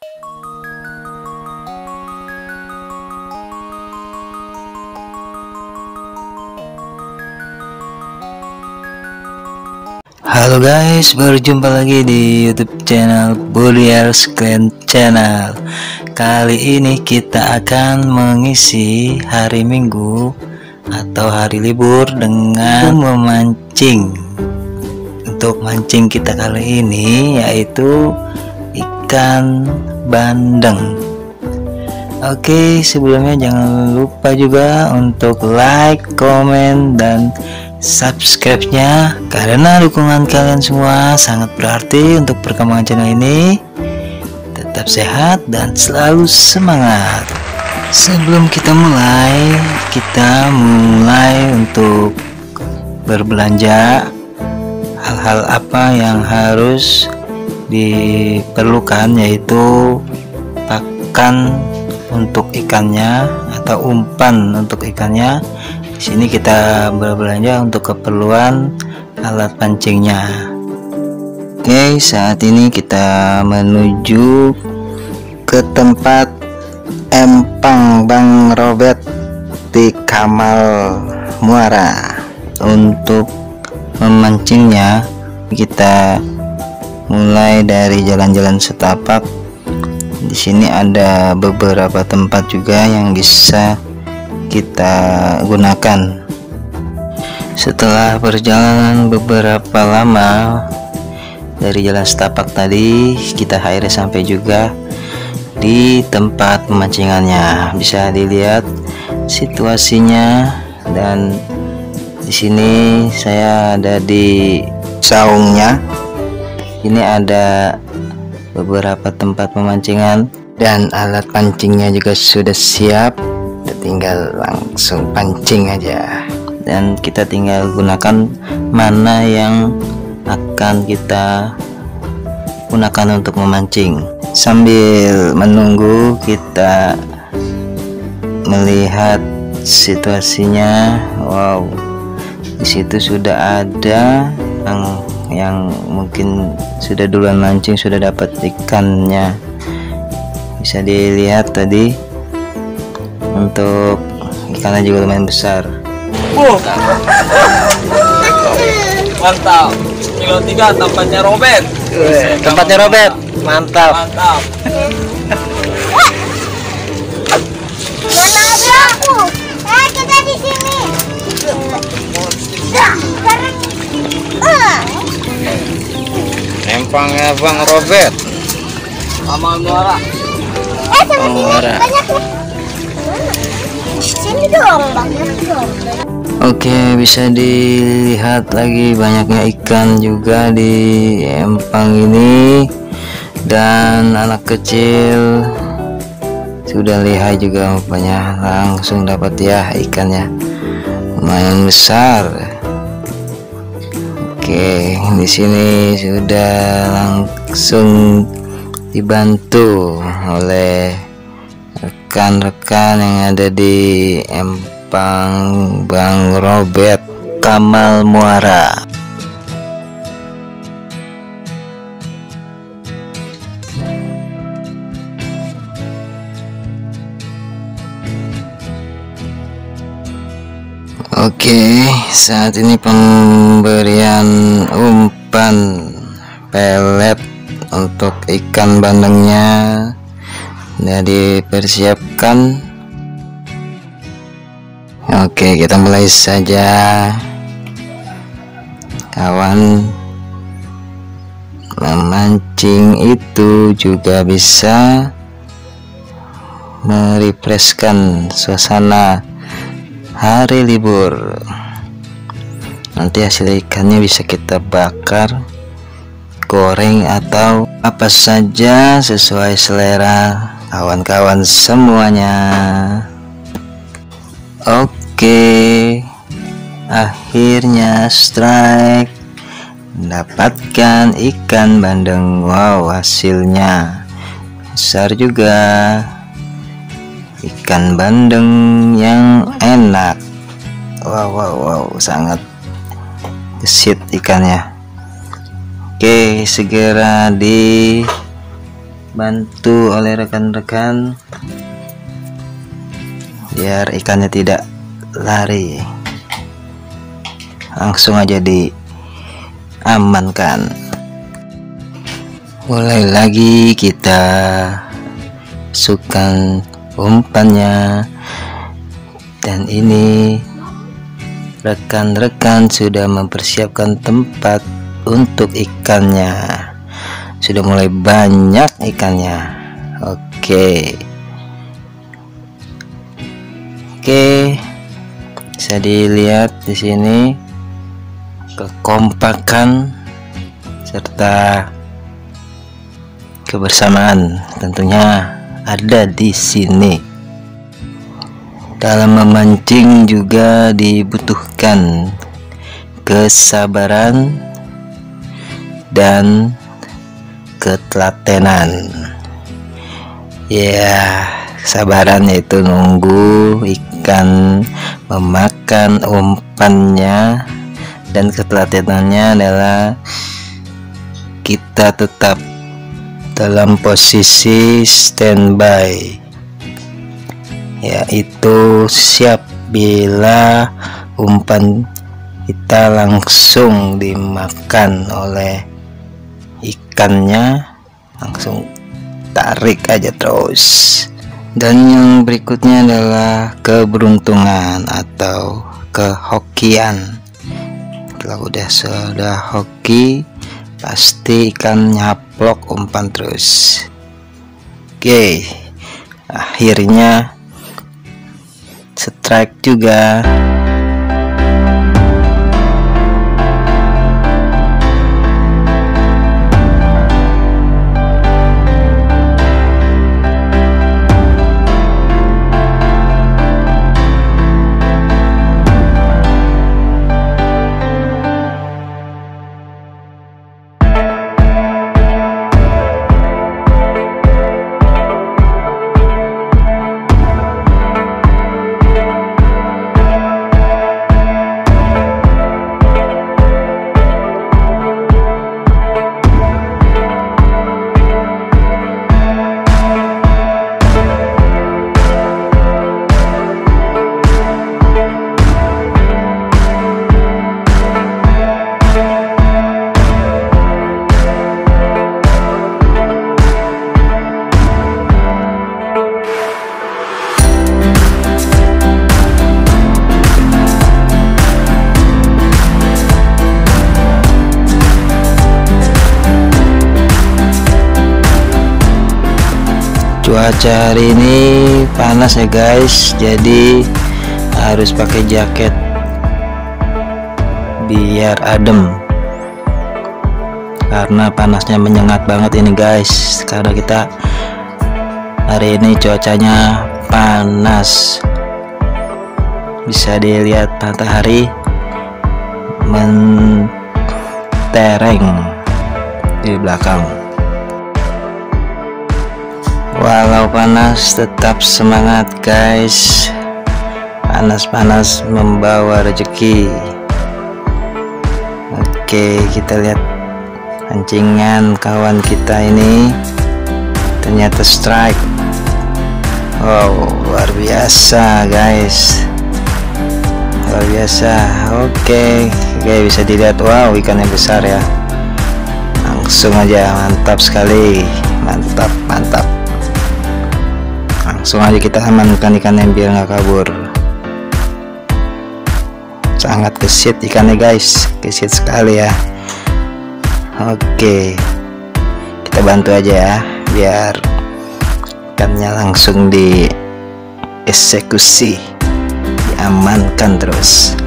Halo guys, berjumpa lagi di YouTube channel Buliars Clan Channel. Kali ini kita akan mengisi hari Minggu atau hari libur dengan memancing. Untuk mancing kita kali ini yaitu ikan bandeng. Oke, sebelumnya jangan lupa juga untuk like, komen, dan subscribe-nya, karena dukungan kalian semua sangat berarti untuk perkembangan channel ini. Tetap sehat dan selalu semangat. Sebelum kita mulai untuk berbelanja. Hal-hal apa yang harus diperlukan, yaitu pakan untuk ikannya atau umpan untuk ikannya. Di sini kita berbelanja untuk keperluan alat pancingnya. Oke, saat ini kita menuju ke tempat empang Bang Robert di Kamal Muara. Untuk memancingnya kita mulai dari jalan-jalan setapak. Di sini ada beberapa tempat juga yang bisa kita gunakan. Setelah perjalanan beberapa lama dari jalan setapak tadi, kita akhirnya sampai juga di tempat pemancingannya. Bisa dilihat situasinya, dan di sini saya ada di saungnya. Ini ada beberapa tempat pemancingan dan alat pancingnya juga sudah siap. Tinggal langsung pancing aja, dan kita tinggal gunakan mana yang akan kita gunakan untuk memancing. Sambil menunggu, kita melihat situasinya. Wow, di situ sudah ada yang mungkin sudah duluan mancing, sudah dapat ikannya. Bisa dilihat tadi, untuk ikannya juga lumayan besar. Mantap. Kilo 3 tempatnya Robert. Tempatnya Robert. Mantap. Mantap. Mana ada aku? Kita di sini. Empangnya Bang Robert. Kamal Muara. Sama sini banyak. Sini dong, banyak dong. Oke, bisa dilihat lagi banyaknya ikan juga di empang ini, dan anak kecil sudah lihat juga rupanya langsung dapat ya ikannya, lumayan besar. Oke, di sini sudah langsung dibantu oleh rekan-rekan yang ada di empang Bang Robert Kamal Muara. Oke, saat ini pemberian umpan pelet untuk ikan bandengnya sudah dipersiapkan. Oke, kita mulai saja, kawan. Memancing itu juga bisa merefreshkan suasana hari libur. Nanti hasil ikannya bisa kita bakar, goreng, atau apa saja sesuai selera kawan-kawan semuanya. Oke, akhirnya strike, mendapatkan ikan bandeng. Wow, hasilnya besar juga, ikan bandeng yang enak. Wow, sangat gesit ikannya. Oke, segera di bantu oleh rekan-rekan biar ikannya tidak lari, langsung aja diamankan. Mulai lagi kita masukkan umpannya, dan ini rekan-rekan sudah mempersiapkan tempat untuk ikannya. Sudah mulai banyak ikannya. Oke, bisa dilihat di sini kekompakan serta kebersamaan tentunya ada di sini. Dalam memancing juga dibutuhkan kesabaran dan ketelatenan. Ya, kesabaran yaitu nunggu ikan memakan umpannya, dan ketelatenannya adalah kita tetap dalam posisi standby, yaitu siap bila umpan kita langsung dimakan oleh ikannya, langsung tarik aja terus. Dan yang berikutnya adalah keberuntungan atau kehokian. Kalau sudah hoki, pasti ikan nyaplok umpan terus. Oke, akhirnya strike juga. Cuaca hari ini panas ya guys, jadi harus pakai jaket biar adem, karena panasnya menyengat banget ini guys. Karena kita hari ini cuacanya panas, bisa dilihat matahari mentereng di belakang. Walau panas, tetap semangat guys. Panas-panas membawa rezeki. Oke, kita lihat pancingan kawan kita ini, ternyata strike. Wow, luar biasa guys, luar biasa. Oke, bisa dilihat. Wow, ikannya besar ya. Langsung aja, mantap sekali, mantap. Langsung aja kita amankan ikannya biar nggak kabur. Sangat gesit ikannya guys, gesit sekali ya. Oke, kita bantu aja ya biar ikannya langsung dieksekusi, diamankan terus.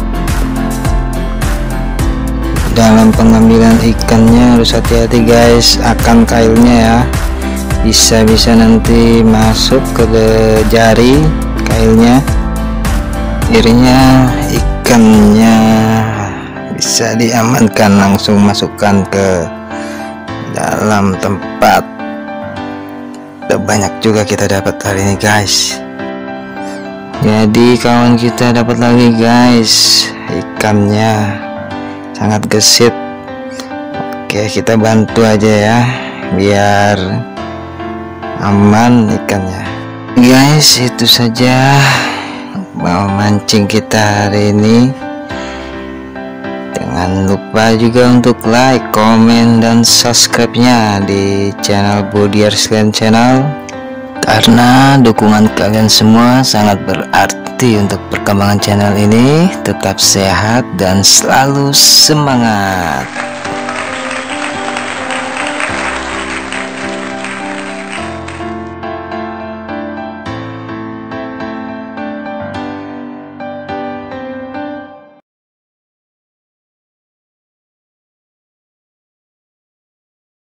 Dalam pengambilan ikannya harus hati-hati guys, akan kailnya ya, bisa nanti masuk ke jari kailnya. Akhirnya ikannya bisa diamankan, langsung masukkan ke dalam tempat. Banyak juga kita dapat hari ini guys. Jadi kawan kita dapat lagi guys, ikannya sangat gesit. Oke, kita bantu aja ya biar aman ikannya. Guys, itu saja mau mancing kita hari ini. Jangan lupa juga untuk like, komen, dan subscribe-nya di channel Bodiar Slam Channel, karena dukungan kalian semua sangat berarti untuk perkembangan channel ini. Tetap sehat dan selalu semangat.